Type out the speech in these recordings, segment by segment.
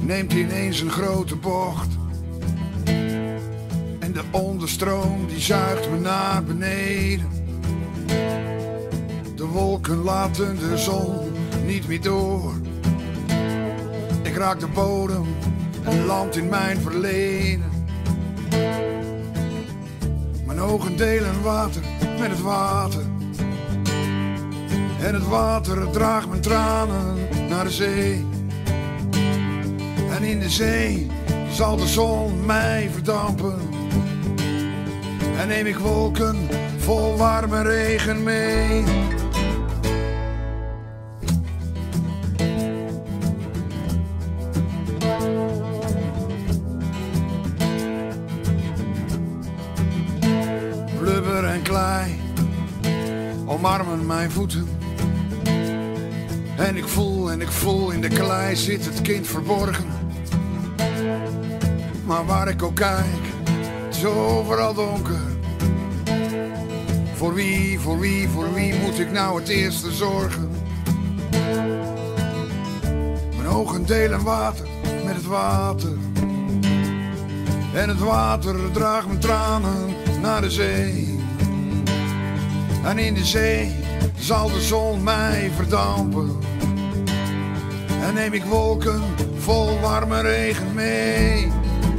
neemt ineens een grote bocht. En de onderstroom die zuigt me naar beneden. De wolken laten de zon niet meer door. Ik raak de bodem en land in mijn verleden. Mijn ogen delen water met het water. En het water draagt mijn tranen naar de zee. En in de zee zal de zon mij verdampen. En neem ik wolken vol warme regen mee. Blubber en klei omarmen mijn voeten. En ik voel in de klei zit het kind verborgen. Maar waar ik ook kijk, het is overal donker. Voor wie moet ik nou het eerste zorgen? Mijn ogen delen water met het water. En het water draagt mijn tranen naar de zee. En in de zee zal de zon mij verdampen. En neem ik wolken vol warme regen mee.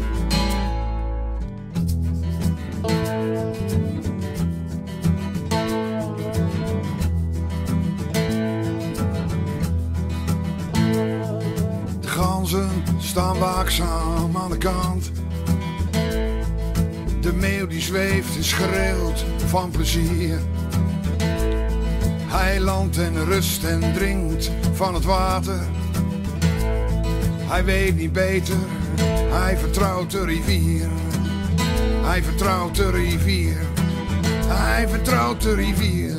De ganzen staan waakzaam aan de kant. De meeuw die zweeft en schreeuwt van plezier. Hij landt en rust en drinkt van het water. Hij weet niet beter, hij vertrouwt de rivier. Hij vertrouwt de rivier. Hij vertrouwt de rivier.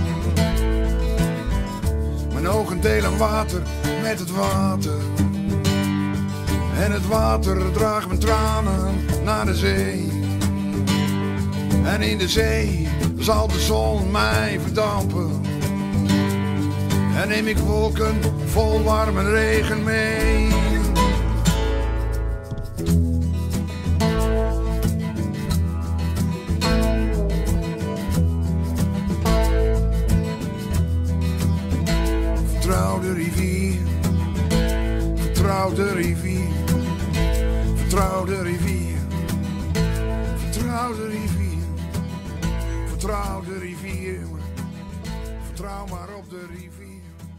Mijn ogen delen water met het water. En het water draagt mijn tranen naar de zee. En in de zee zal de zon mij verdampen. En neem ik wolken vol warme regen mee. Vertrouw de rivier. Vertrouw de rivier. Vertrouw de rivier. Vertrouw de rivier. Vertrouw de rivier. Vertrouw maar op de rivier.